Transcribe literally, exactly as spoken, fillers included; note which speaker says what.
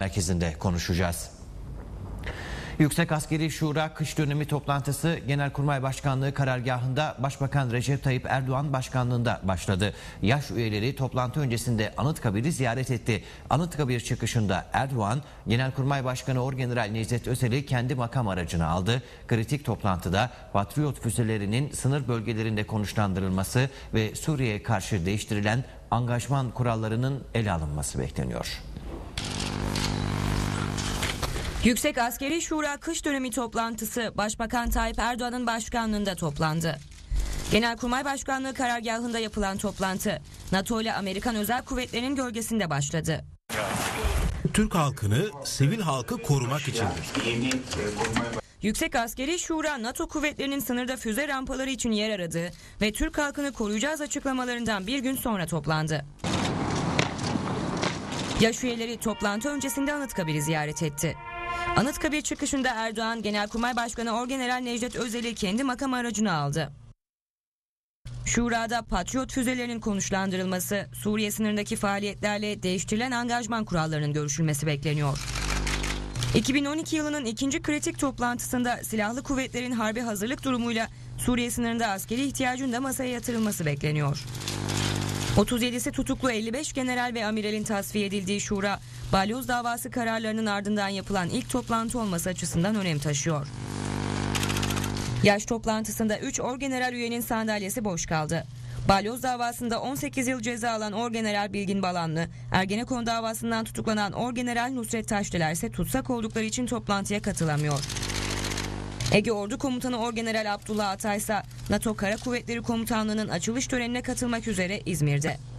Speaker 1: Merkezinde konuşacağız. Yüksek Askeri Şura kış dönemi toplantısı Genelkurmay Başkanlığı karargahında Başbakan Recep Tayyip Erdoğan başkanlığında başladı. Yaş üyeleri toplantı öncesinde Anıtkabir'i ziyaret etti. Anıtkabir çıkışında Erdoğan, Genelkurmay Başkanı Orgeneral Necdet Özel'i kendi makam aracına aldı. Kritik toplantıda Patriot füzelerinin sınır bölgelerinde konuşlandırılması ve Suriye'ye karşı değiştirilen angajman kurallarının ele alınması bekleniyor.
Speaker 2: Yüksek Askeri Şura kış dönemi toplantısı Başbakan Tayyip Erdoğan'ın başkanlığında toplandı. Genelkurmay Başkanlığı karargahında yapılan toplantı NATO ile Amerikan Özel Kuvvetleri'nin gölgesinde başladı.
Speaker 3: Türk halkını, sivil halkı korumak içindir.
Speaker 2: Yüksek Askeri Şura NATO kuvvetlerinin sınırda füze rampaları için yer aradığı ve Türk halkını koruyacağız açıklamalarından bir gün sonra toplandı. Yaş üyeleri toplantı öncesinde Anıtkabir'i ziyaret etti. Anıtkabir çıkışında Erdoğan, Genelkurmay Başkanı Orgeneral Necdet Özel'i kendi makam aracına aldı. Şurada Patriot füzelerinin konuşlandırılması, Suriye sınırındaki faaliyetlerle değiştirilen angajman kurallarının görüşülmesi bekleniyor. iki bin on iki yılının ikinci kritik toplantısında silahlı kuvvetlerin harbi hazırlık durumuyla Suriye sınırında askeri ihtiyacın da masaya yatırılması bekleniyor. otuz yedisi tutuklu elli beş general ve amiralin tasfiye edildiği şura, balyoz davası kararlarının ardından yapılan ilk toplantı olması açısından önem taşıyor. Yaş toplantısında üç orgeneral üyenin sandalyesi boş kaldı. Balyoz davasında on sekiz yıl ceza alan Orgeneral Bilgin Balanlı, Ergenekon davasından tutuklanan Orgeneral Nusret Taşdeler ise tutsak oldukları için toplantıya katılamıyor. Ege Ordu Komutanı Orgeneral Abdullah Atay ise NATO Kara Kuvvetleri Komutanlığı'nın açılış törenine katılmak üzere İzmir'de.